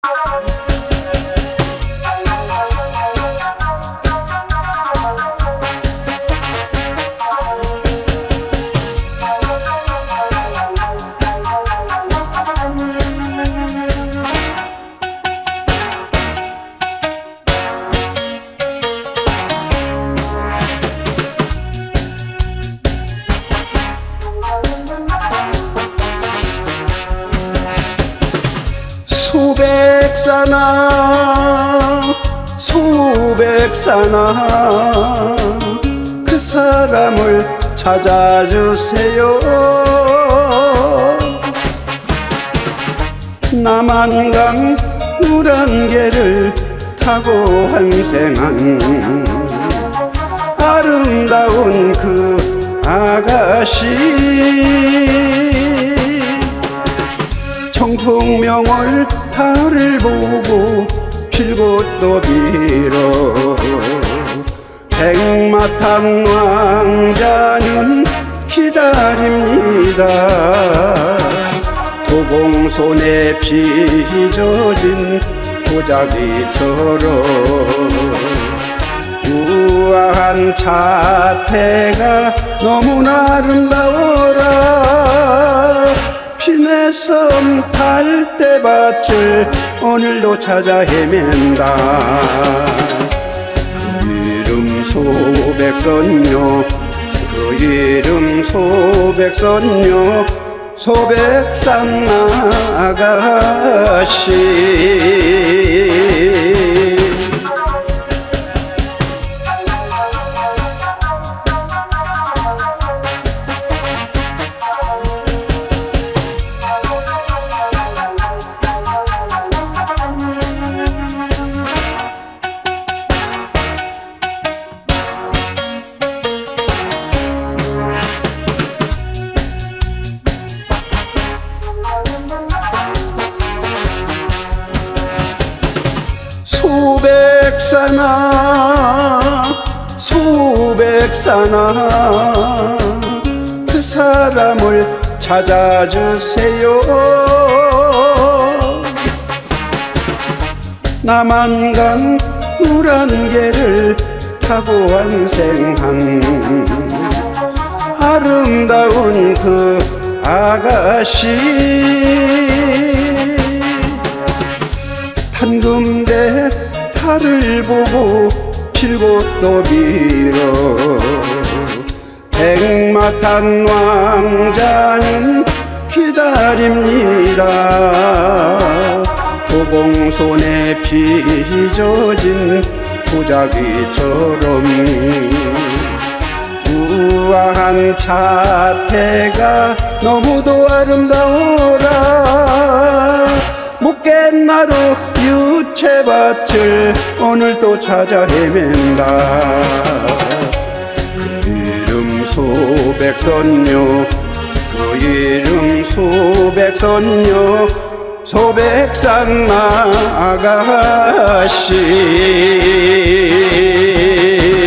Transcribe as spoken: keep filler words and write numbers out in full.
소백사나 소백사나 그 사람을 찾아주세요. 남한강 물안개를 타고 환생한 아름다운 그 아가씨, 청풍명월 달을 보고 필곳도 빌어 백마탄 왕자는 기다립니다. 도공손에 피 젖은 도자기처럼 우아한 자태가 너무나 아름다워라. 피내섬 달대밭을 오늘도 찾아 헤맨다. 그 이름 소백선녀, 그 이름 소백선녀, 소백산 아가씨. 소백사나 소백사나 그 사람을 찾아주세요. 남한강 물안개를 타고 환생한 아름다운 그 아가씨, 탄금대 달을 보고 필곳도 빌어 백마탄 왕자는 기다립니다. 도공손에 피 젖은 도자기처럼 우아한 자태가 너무도 아름다워라. 못갯나루 유채밭을 오늘도 찾아 헤맨다. 그 이름 소백선녀, 그 이름 소백선녀, 소백산 아가씨.